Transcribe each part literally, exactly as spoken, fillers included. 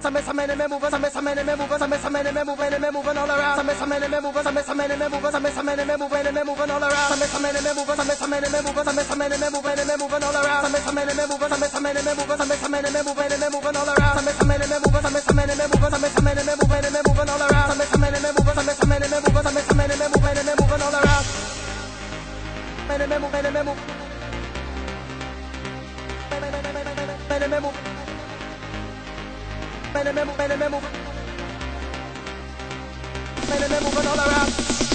some some men me moving, some some men me moving, some some men me moving, me moving all around. Some some men me moving, some some men me moving, some some men me moving, me moving all around. Some some men me moving, some some men me moving, some some men me moving, me moving all around. Some some men me moving, some some men me moving, some some men me moving, me moving all around. Some some men me moving, some some men me moving, some some men me moving, me moving all around. Some some men me moving, some some men me moving, some some men me moving, me moving all around. Men me moving, me moving. Men me moving. Men me moving, men me moving. Men me moving all around.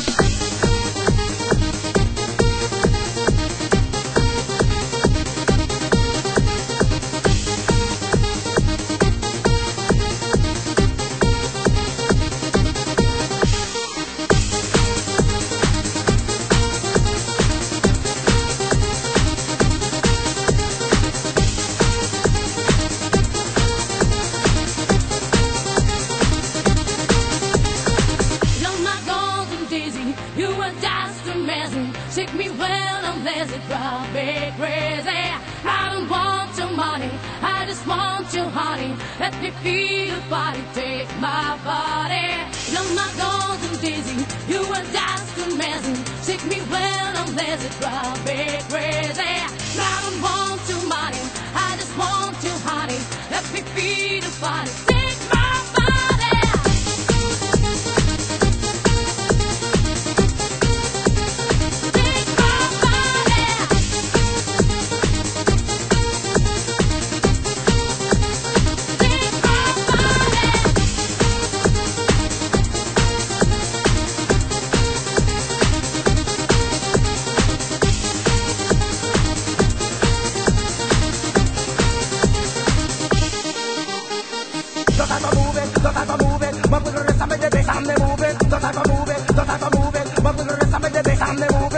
Shake me well, I'm lazy, drive me crazy. I don't want your money, I just want your honey. Let me feel your body, take my body. You're my golden daisy, you are just amazing. Shake me well, I'm lazy, drive me crazy. I don't want your money, I just want your honey. Let me feel your body, take my body. Don't have to move it, don't have to move it. But with the rest of the bass, I'm moving. Don't have to move it, don't have to move it. But with the rest of the bass, I'm moving.